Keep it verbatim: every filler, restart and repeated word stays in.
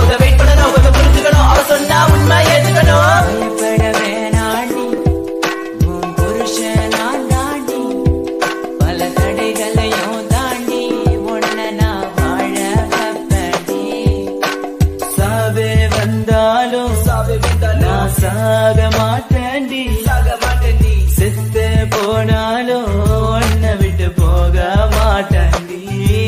கொஞ்சம் வெயிட் பண்ணணும் கொஞ்சம் புரிஞ்சுக்கணும் அவ சொன்னா உண்மை ஏத்துக்கணும் சாக மாட்டேன்டி சாக மாட்டேன்டி செத்து போனாலும் உன்னை விட்டு போக மாட்டேன்டி